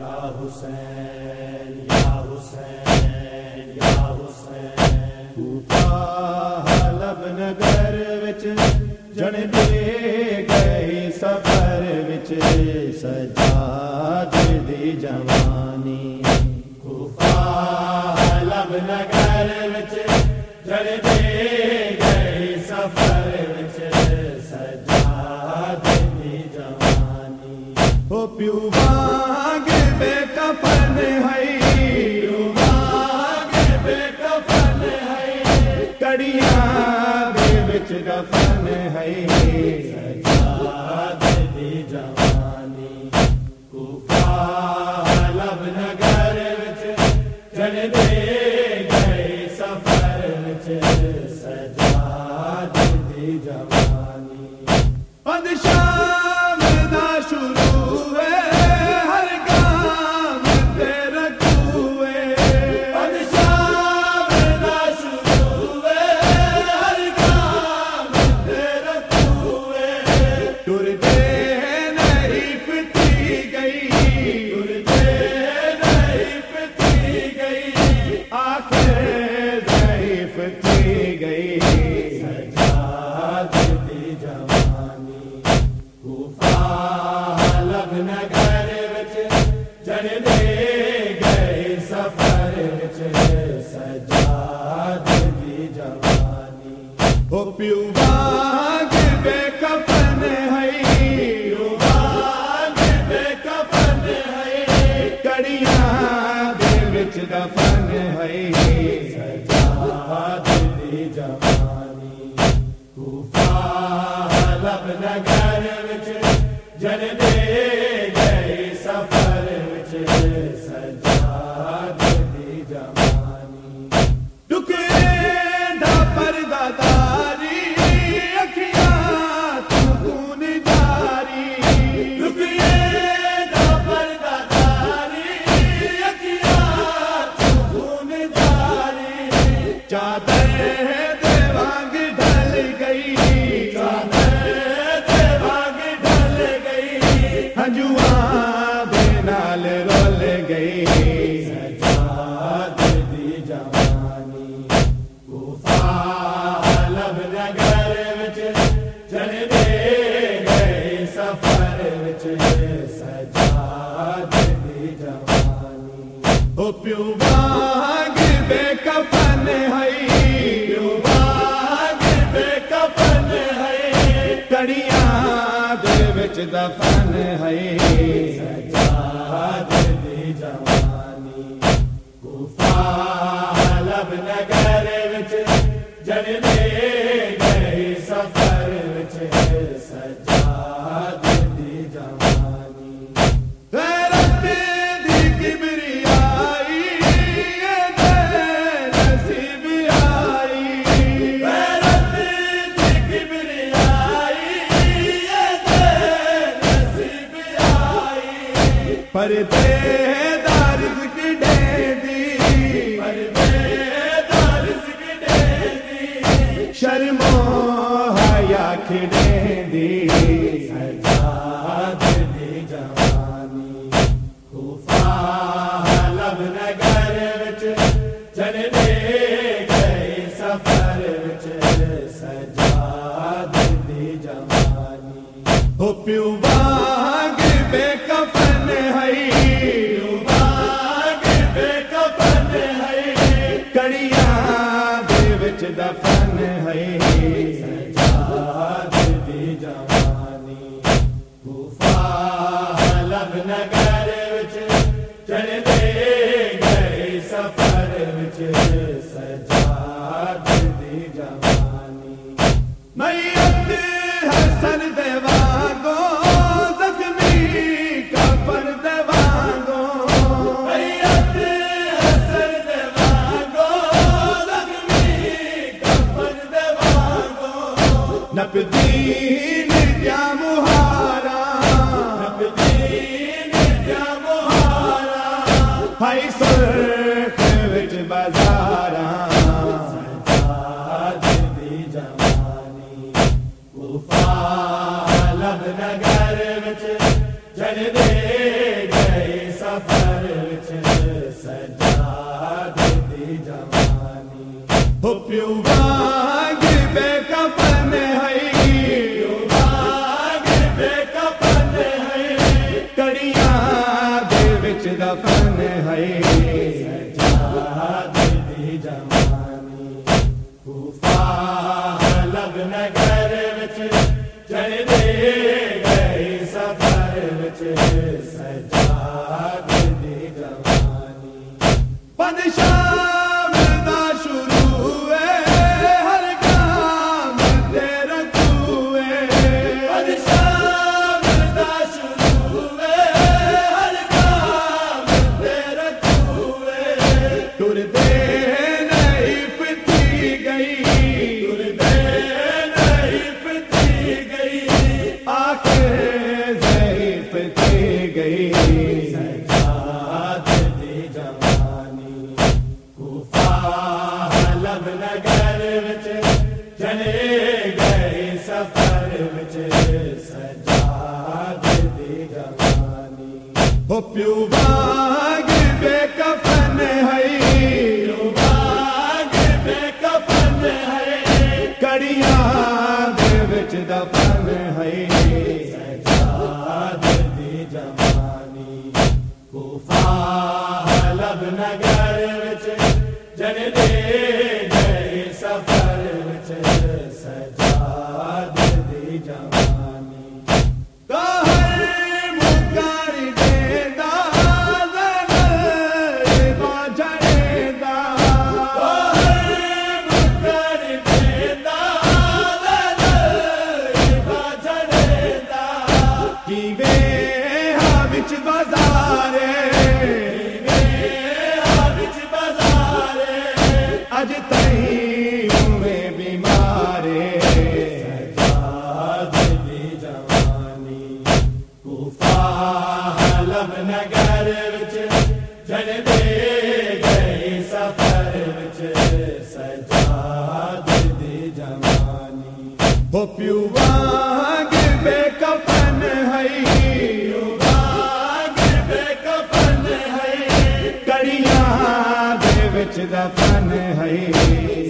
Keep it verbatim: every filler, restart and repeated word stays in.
हुसैन या हुसैन या हुसैन। कूफा हलब नगर विच जन दे गई सफर विच सजाद दी जवानी। कूफा हलब नगर विच जन दे गई सफर विच सजाद दी जवानी। ओ प्यू वांग बेकफन है, प्यू वांग बेकफन है, कड़ियां दे विच दफन है सजाद दी जवानी। कूफा हलब नगर विच जन दे गए सफर विच सजाद दी जवानी। शाम दा शुरू है हर काम ते रखूए, शाम दा शुरू है हर काम ते रखूए। टुरदे नहीं पिटी गई, टुरदे नहीं पिटी गई, आखिर ज़ईफ़ थी गई सजाद दी जवानी। कूफा हलब नगर विच जन दे गए सफर विच सजाद दी जवानी। ओ प्यू वांग बेकफन है, प्यू वांग बेकफन है, कड़ियां दे विच दफन है सजाद दी जवानी। कूफा हलब नगर विच जन दे गए सफर विच सजाद दी जवानी। टुकड़े पर्दा तारी अखियां तून जारी, टुकड़े पर्दा तारी अखियां तून जारी। चादर दे वांग ढल गई, चादर दे वांग ढल गई, हंजुआं दे नाल रोल गई सजाद दी जवानी। कूफा हलब नगर विच जन दे गए सफर विच सजाद दी जवानी। ओ प्यू वांग बेकफन है, प्यू वांग बेकफन है, कड़ियां दे विच दफन है सजाद दी जवानी। कूफा हलब नगर विच जन दे गए सफर विच सजाद दी जवानी। गैरत दी किबरियाई ये दे नसीब आई, गैरत दी किबरियाई ये दे नसीब आई। पर्देदार रिज़्क़ देंदी, पर्देदार रिज़्क़ देंदी, शर्मो हया खिड़ेंदी सजाद दी जवानी। कूफा हलब नगर विच जन दे गए सफर विच सजाद दी जवानी। ओ प्यू वांग बेकफन है, प्यू वांग बेकफन है, कड़ियां दे विच दफन है सजाद दी जवानी। कूफा हलब नगर विच जन दे गए सफर विच सजाद दी जवानी। मैयत हसन दे वांगो ज़ख्मी कफन दे वांगो, मैयत हसन दे वांगो ज़ख्मी कफन दे वांगो। नबदीन क्या मुहारा, नबदीन क्या मुहारा, हाय सुर्ख विच बाज़ारा सजाद दी जवानी। कूफा हलब नगर विच जन दे गए सब सफर विच सजाद दी जवानी हो प्यू बाग बेकफन है प्यू बाग बेकफन है कड़ियां दे विच दफन है सजाद दी जवानी कूफा लब नगर विच चढ़ दे गई सफर विच सजाद दी जवानी पंज शाम दा शुरू है हर काम ते रखूए पंज शाम दा शुरू है हर काम ते रखूए टुरदे नहीं पिथी गई टुरदे नहीं पिथी गई आखिर ज़ईफ़ थी गई सजाद दी जवानी कूफा लब नगर विच चले गए सफर विच सजाद दी जवानी हो प्यू बाग बेकफन है प्यू बाग बेकफन है कड़ियां दे विच दफन है सजाद दी जवानी कूफा लब नगर विच जन दे गए सफर विच सजाद दी जवानी कहर मुकर देदा ज़नल बाझड़ेदा कहर मुकर देदा ज़नल बाझड़ेदा कीवे हा विच बाज़ारे कीवे हा विच बाज़ारे अज ताईं हुए बीमारे सजाद दी जवानी कूफा लब नगर विच जन दे गए सफर विच सजाद दी जवानी हो प्यू बाग बेकफन है प्यू बाग बेकफन है कड़ियां दे विच दफन है